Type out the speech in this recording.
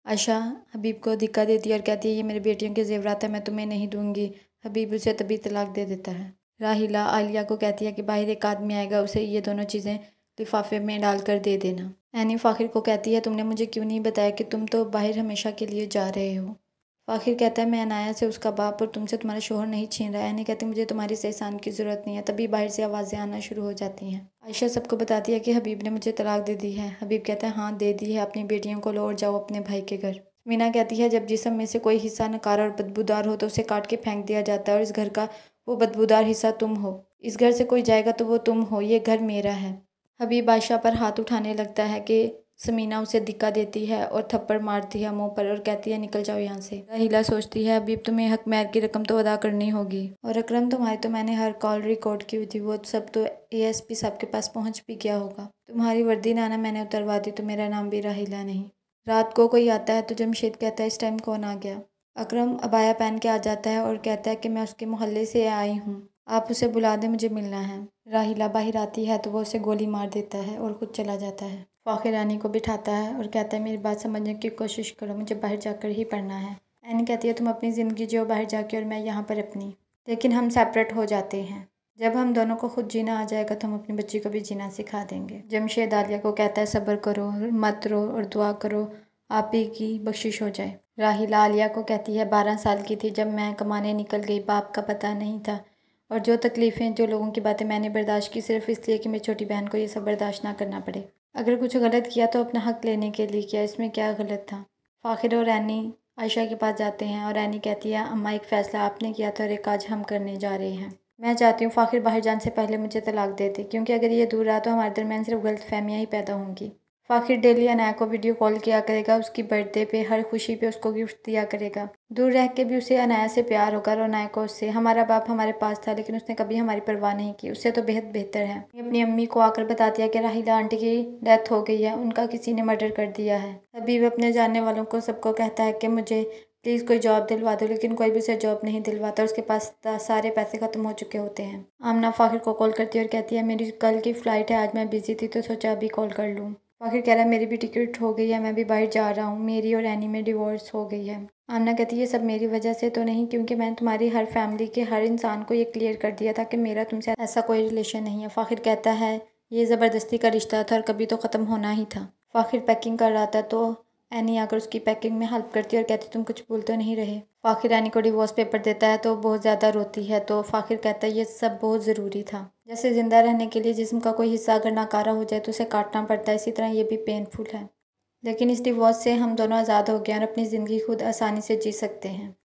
आयशा हबीब को धिक्का देती है और कहती है ये मेरी बेटियों के ज़ेवरात है, मैं तुम्हें नहीं दूंगी। हबीब उसे तभी तलाक दे देता है। राहिला आलिया को कहती है कि बाहर एक आदमी आएगा, उसे ये दोनों चीज़ें लिफाफे में डालकर दे देना। एनी फ़ाखिर को कहती है तुमने मुझे क्यों नहीं बताया कि तुम तो बाहर हमेशा के लिए जा रहे हो। फ़ाखिर कहता है मैं अनाया से उसका बाप और तुमसे तुम्हारा शोहर नहीं छीन रहा है। एनी कहती मुझे तुम्हारी इस एहसान की ज़रूरत नहीं है। तभी बाहर से आवाज़ें आना शुरू हो जाती हैं। आयशा सबको बताती है कि हबीब ने मुझे तलाक दे दी है। हबीब कहता है हाँ दे दी है, अपनी बेटियों को लो और जाओ अपने भाई के घर। मीना कहती है जब जिस्म में से कोई हिस्सा नकारा और बदबूदार हो तो उसे काट के फेंक दिया जाता है और इस घर का वो बदबूदार हिस्सा तुम हो। इस घर से कोई जाएगा तो वो तुम हो, ये घर मेरा है। हबीब आयशा पर हाथ उठाने लगता है कि समीना उसे धिक्का देती है और थप्पड़ मारती है मुंह पर और कहती है निकल जाओ यहाँ से। राहिला सोचती है हबीब तुम्हें हक महर की रकम तो अदा करनी होगी और अकरम तुम्हारी तो मैंने हर कॉल रिकॉर्ड की हुई थी, वो सब तो एएसपी साहब के पास पहुँच भी गया होगा। तुम्हारी वर्दी नाना मैंने उतरवा दी तो मेरा नाम भी राहिला नहीं। रात को कोई आता है तो जमशेद कहता है इस टाइम कौन आ गया। अकरम अबाया पहन के आ जाता है और कहता है कि मैं उसके मोहल्ले से आई हूँ, आप उसे बुला दें, मुझे मिलना है। राहिला बाहर आती है तो वो उसे गोली मार देता है और खुद चला जाता है। फ़ाखिर एनी को बिठाता है और कहता है मेरी बात समझने की कोशिश करो, मुझे बाहर जाकर ही पढ़ना है। एनी कहती है तुम अपनी ज़िंदगी जियो बाहर जाके और मैं यहाँ पर अपनी, लेकिन हम सेपरेट हो जाते हैं। जब हम दोनों को खुद जीना आ जाएगा तो हम अपनी बच्ची को भी जीना सिखा देंगे। जमशेद आलिया को कहता है सब्र करो, मत रो और दुआ करो आप ही की बख्शिश हो जाए। राहिला आलिया को कहती है 12 साल की थी जब मैं कमाने निकल गई, बाप का पता नहीं था और जो तकलीफ़ें जो लोगों की बातें मैंने बर्दाश्त की सिर्फ इसलिए कि मेरी छोटी बहन को ये सब बर्दाश्त ना करना पड़े। अगर कुछ गलत किया तो अपना हक लेने के लिए किया, इसमें क्या गलत था। फ़ाखिर और एनी आयशा के पास जाते हैं और एनी कहती है अम्मा एक फ़ैसला आपने किया था और एक आज हम करने जा रहे हैं। मैं चाहती हूँ फ़ाखिर बाहर जाने से पहले मुझे तलाक दे दे, क्योंकि अगर ये दूर रहा तो हमारे दरमियान सिर्फ गलतफहमियाँ ही पैदा होंगी। फ़ाखिर डेली अनाया को वीडियो कॉल किया करेगा, उसकी बर्थडे पे हर खुशी पे उसको गिफ्ट दिया करेगा। दूर रह के भी उसे अनाया से प्यार होगा और अनाया को उससे। हमारा बाप हमारे पास था लेकिन उसने कभी हमारी परवाह नहीं की, उससे तो बेहद बेहतर है। अपनी अम्मी को आकर बताती है कि राहिला आंटी की डेथ हो गई है, उनका किसी ने मर्डर कर दिया है। अभी भी अपने जानने वालों को सबको कहता है कि मुझे प्लीज़ कोई जॉब दिलवा दो, लेकिन कोई भी उसे जॉब नहीं दिलवाता, उसके पास सारे पैसे ख़त्म हो चुके होते हैं। आमना फ़ाखिर को कॉल करती है और कहती है मेरी कल की फ़्लाइट है, आज मैं बिज़ी थी तो सोचा अभी कॉल कर लूँ। फ़ाखिर कह रहा है मेरी भी टिकट हो गई है, मैं भी बाहर जा रहा हूँ, मेरी और एनी में डिवोर्स हो गई है। आमना कहती है ये सब मेरी वजह से तो नहीं, क्योंकि मैंने तुम्हारी हर फैमिली के हर इंसान को ये क्लियर कर दिया था कि मेरा तुमसे ऐसा कोई रिलेशन नहीं है। फ़ाखिर कहता है ये ज़बरदस्ती का रिश्ता था और कभी तो ख़त्म होना ही था। फ़ाखिर पैकिंग कर रहा था तो एनी आकर उसकी पैकिंग में हेल्प करती है और कहती तुम कुछ भूल तो नहीं रहे। फ़ाखिर एनी को डिवोर्स पेपर देता है तो बहुत ज़्यादा रोती है, तो फ़ाखिर कहता है ये सब बहुत ज़रूरी था। जैसे ज़िंदा रहने के लिए जिस्म का कोई हिस्सा अगर नाकारा हो जाए तो उसे काटना पड़ता है, इसी तरह ये भी पेनफुल है। लेकिन इस डिवोर्स से हम दोनों आज़ाद हो गए और अपनी ज़िंदगी खुद आसानी से जी सकते हैं।